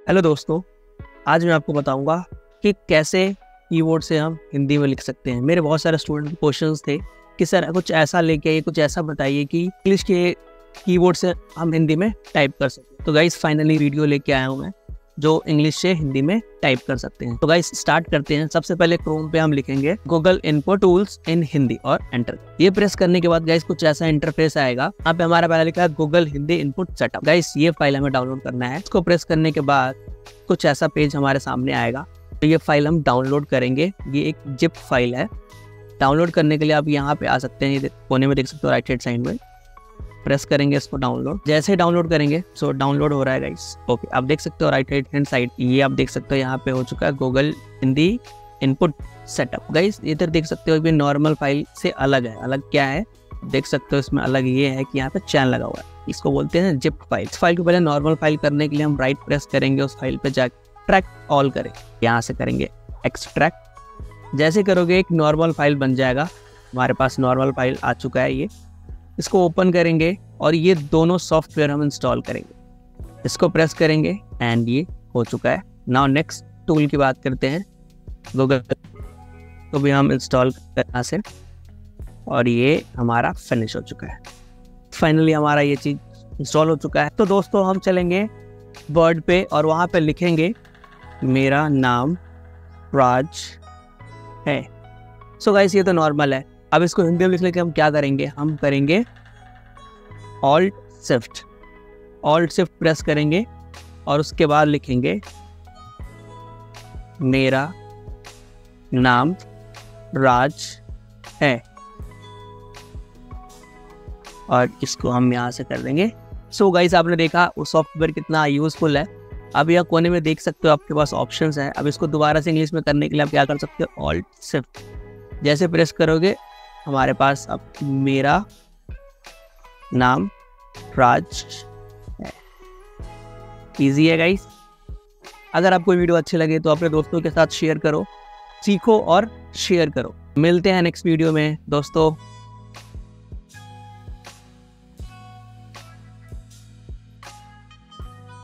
Hello दोस्तों, आज मैं आपको बताऊंगा कि कैसे कीबोर्ड से हम हिंदी में लिख सकते हैं। मेरे बहुत सारे स्टूडेंट के क्वेश्चंस थे कि सर कुछ ऐसा लेके आइए, कुछ ऐसा बताइए कि इंग्लिश के कीबोर्ड से हम हिंदी में टाइप कर सकें। तो गाइस फाइनली वीडियो लेके आया हूँ मैं जो इंग्लिश से हिंदी में टाइप कर सकते हैं। तो गाइस स्टार्ट करते हैं। सबसे पहले क्रोम पे हम लिखेंगे Google input tools in Hindi और एंटर। ये प्रेस करने के बाद गाइस कुछ ऐसा इंटरफेस आएगा। यहाँ पे हमारा पहले लिखा है Google Hindi input setup. Guys ये फाइल हमें डाउनलोड करना है। इसको प्रेस करने के बाद कुछ ऐसा पेज हमारे सामने आएगा। तो ये फाइल हम डाउनलोड करेंगे। ये एक जिप फाइल है। डाउनलोड करने के लिए आप यहाँ पे आ सकते हैं। ये कोने में देख सकते हो, राइट हैंड साइड में प्रेस करेंगे इसको डाउनलोड। जैसे ही डाउनलोड करेंगे सो डाउनलोड हो रहा है गाइस। ओके, आप देख सकते हो राइट हैंड साइड, ये आप देख सकते हो यहाँ पे हो चुका है Google Hindi input setup. Guys इधर देख सकते हो ये नॉर्मल फाइल से अलग है। अलग क्या है देख सकते हो, इसमें अलग ये है कि यहाँ पे चैन लगा हुआ है। इसको बोलते हैं जिप फाइल। इस फाइल को पहले नॉर्मल फाइल करने के लिए हम राइट प्रेस करेंगे, उस फाइल पे जाकर एक्सट्रैक्ट ऑल करें। यहाँ से करेंगे एक्सट्रैक्ट। जैसे करोगे एक नॉर्मल फाइल बन जाएगा। हमारे पास नॉर्मल फाइल आ चुका है। ये इसको ओपन करेंगे और ये दोनों सॉफ्टवेयर हम इंस्टॉल करेंगे। इसको प्रेस करेंगे एंड ये हो चुका है। नाउ नेक्स्ट टूल की बात करते हैं। गूगल को भी हम इंस्टॉल करना से और ये हमारा फिनिश हो चुका है। फाइनली हमारा ये चीज़ इंस्टॉल हो चुका है। तो दोस्तों हम चलेंगे वर्ड पे और वहाँ पे लिखेंगे मेरा नाम राज है। सो गाइस ये तो नॉर्मल है। अब इसको हिंदी में लिखने के हम क्या करेंगे, हम करेंगे ऑल्ट शिफ्ट प्रेस करेंगे और उसके बाद लिखेंगे मेरा नाम राज है और इसको हम यहाँ से कर देंगे। सो गाइस आपने देखा वो सॉफ्टवेयर कितना यूजफुल है। अब यहाँ कोने में देख सकते हो आपके पास ऑप्शंस हैं। अब इसको दोबारा से इंग्लिश में करने के लिए आप क्या कर सकते हो, ऑल्ट शिफ्ट जैसे प्रेस करोगे हमारे पास अब मेरा नाम राज है। इजी है गाइस। अगर आपको वीडियो अच्छी लगे तो अपने दोस्तों के साथ शेयर करो, सीखो और शेयर करो। मिलते हैं नेक्स्ट वीडियो में दोस्तों।